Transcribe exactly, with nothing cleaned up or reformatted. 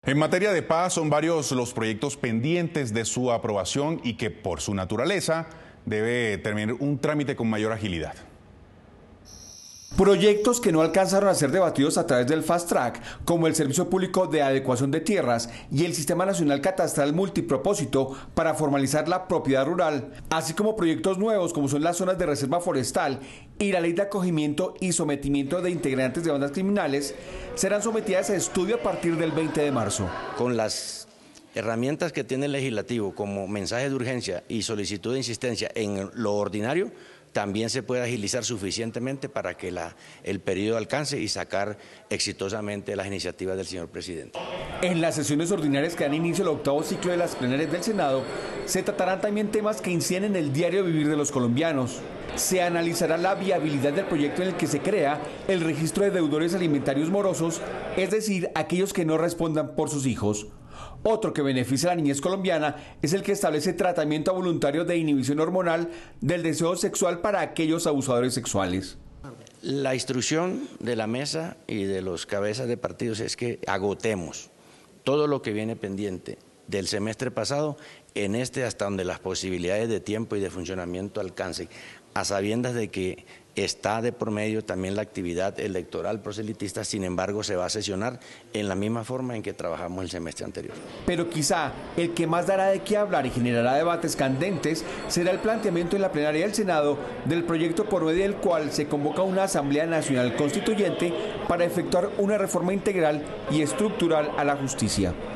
En materia de paz, son varios los proyectos pendientes de su aprobación y que por su naturaleza debe terminar un trámite con mayor agilidad. Proyectos que no alcanzaron a ser debatidos a través del Fast Track, como el Servicio Público de Adecuación de Tierras y el Sistema Nacional Catastral Multipropósito para formalizar la propiedad rural, así como proyectos nuevos como son las zonas de reserva forestal y la ley de acogimiento y sometimiento de integrantes de bandas criminales, serán sometidas a estudio a partir del veinte de marzo. Con las herramientas que tiene el legislativo como mensaje de urgencia y solicitud de insistencia en lo ordinario, también se puede agilizar suficientemente para que la, el periodo alcance y sacar exitosamente las iniciativas del señor presidente. En las sesiones ordinarias que dan inicio al octavo ciclo de las plenarias del Senado, se tratarán también temas que inciden en el diario vivir de los colombianos. Se analizará la viabilidad del proyecto en el que se crea el registro de deudores alimentarios morosos, es decir, aquellos que no respondan por sus hijos. Otro que beneficia a la niñez colombiana es el que establece tratamiento voluntario de inhibición hormonal del deseo sexual para aquellos abusadores sexuales. La instrucción de la mesa y de los cabezas de partidos es que agotemos todo lo que viene pendiente del semestre pasado en este hasta donde las posibilidades de tiempo y de funcionamiento alcancen, a sabiendas de que está de por medio también la actividad electoral proselitista, sin embargo se va a sesionar en la misma forma en que trabajamos el semestre anterior. Pero quizá el que más dará de qué hablar y generará debates candentes será el planteamiento en la plenaria del Senado del proyecto por medio del cual se convoca una Asamblea Nacional Constituyente para efectuar una reforma integral y estructural a la justicia.